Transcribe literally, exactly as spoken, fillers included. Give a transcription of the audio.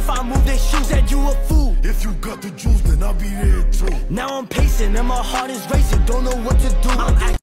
If I move, they shoot. Said you a fool. If you got the juice, then I'll be there too. Now I'm pacing and my heart is racing. Don't know what to do. I'm